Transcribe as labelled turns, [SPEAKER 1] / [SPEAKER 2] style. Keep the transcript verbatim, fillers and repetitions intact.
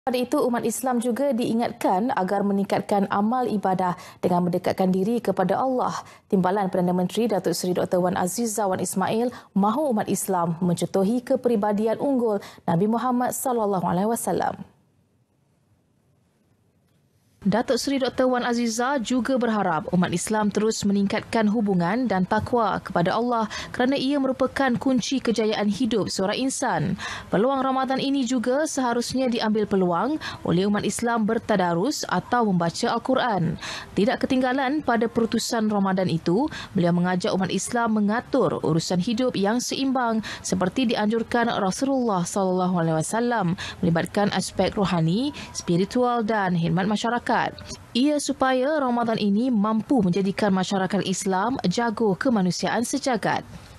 [SPEAKER 1] Pada itu, umat Islam juga diingatkan agar meningkatkan amal ibadah dengan mendekatkan diri kepada Allah. Timbalan Perdana Menteri Datuk Seri Doktor Wan Azizah Wan Ismail mahu umat Islam mencontohi kepribadian unggul Nabi Muhammad sallallahu alaihi wasallam. Datuk Seri Doktor Wan Azizah juga berharap umat Islam terus meningkatkan hubungan dan takwa kepada Allah kerana ia merupakan kunci kejayaan hidup seorang insan. Peluang Ramadan ini juga seharusnya diambil peluang oleh umat Islam bertadarus atau membaca Al-Quran. Tidak ketinggalan pada perutusan Ramadan itu, beliau mengajak umat Islam mengatur urusan hidup yang seimbang seperti dianjurkan Rasulullah sallallahu alaihi wasallam, melibatkan aspek rohani, spiritual dan khidmat masyarakat. Ia supaya Ramadan ini mampu menjadikan masyarakat Islam jago kemanusiaan sejagat.